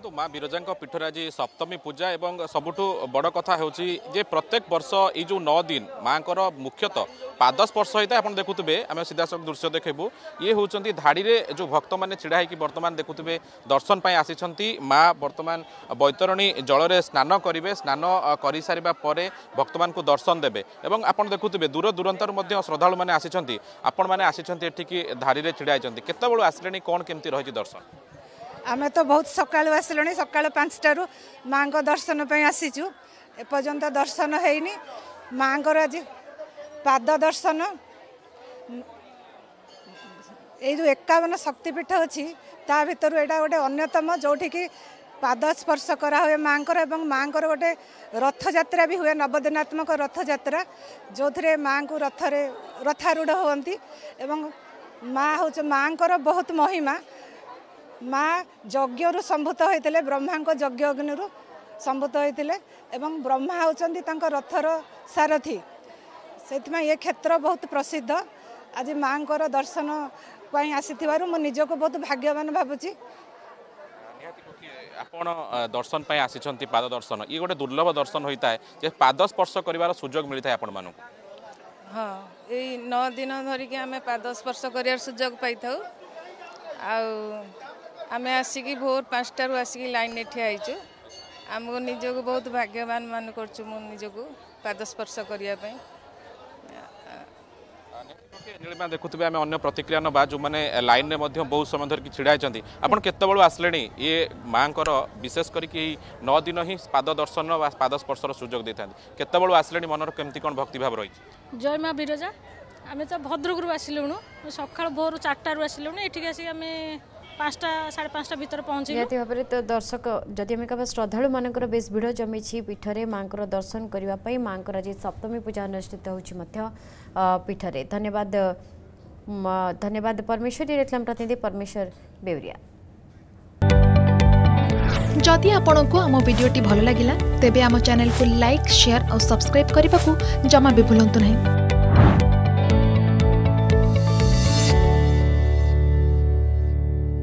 तो माँ विरजा पीठर आज सप्तमी पूजा एवं सबुठु बड़ कथा होची जे प्रत्येक वर्ष ये जो 9 दिन माँ को मुख्यतः पाद स्पर्श होता है। आप देखुए आम सीधासख दृश्य देखबू ये होती धाड़ी में जो भक्त मैंने छिड़ा होकर बर्तमान देखुए दर्शन पर आसी माँ बर्तमान बैतरणी जल में स्नान करेंगे। स्नान कर सारा पर भक्त मान को दर्शन देवे और आप देखुए दूर दूरांतर श्रद्धालु मैंने आसी आपण मैंने आसी धाड़ी में छिड़ा होती केत आसिले कौन केमती रही दर्शन आमे तो बहुत सकाळु आसिलुनी सकाळ 5टारू माँ को दर्शन पे आसीचु एपर्यंत दर्शन हैनी माँ को आज पाद दर्शन ये जो 51 शक्तिपीठ अच्छी ता भीतर एटा गोटे अन्यतम जोठिकी पाद स्पर्श करा हुए माँ को माँ को गोटे रथ यात्रा भी हुए नवदिनात्मक रथ यात्रा जो थे माँ को रथारूढ़ होती माँ हूँ माँ को बहुत महिमा माँ यज्ञ संभूत होते ब्रह्मा यज्ञ अग्नि संभूत होते ब्रह्मा होती रथर सारथी से ये क्षेत्र बहुत प्रसिद्ध। आज माँ को दर्शन आसी निजको बहुत भाग्यवान भावुची। आपण दर्शन पर आसी पाद दर्शन ये गोटे दुर्लभ दर्शन होता है पाद स्पर्श कर सुजोग मिलता है आपण मानू। हाँ ये 9 दिन धरिकी आम पाद स्पर्श कर सुजोग पाई था आम आसिकी भोर 5टारू आसिकी लाइन में ठिया होइछु आमको निजको बहुत भाग्यवान मान करछु मु निजको पाद स्पर्श करने। नीलिमा देखुए आम अन्य प्रतिक्रिया ना जो मैंने लाइन में बहुत समय धरिकी छिड़ा होती आपड़ केत आसले ये माँ को विशेष करके 9 दिन ही पाद दर्शन पाद स्पर्शर सुजोग देता केत आसले मनर केमती कौन भक्ति भाव रही। जय माँ विरजा आम तो भद्रकू आसिलुणु सका भोर 4टारू आसिलुणु ये आसिक आम 5टा 5:30 भीतर पहुँची निहती भाव में। तो दर्शक जदि आम कह श्रद्धालु मानकर बेस भिड़ जमी पीठरे माँ को दर्शन करने माँ को आज सप्तमी पूजा अनुष्ठित होची पीठरे। धन्यवाद धन्यवाद परमेश्वर रेक्लाम प्रतिनिधि परमेश्वर बेवरिया। जदि आपंक आम भिडी भल लगा तेब आम चैनल को लाइक शेयर और सब्सक्राइब करने को जमा भी भूलु नहीं।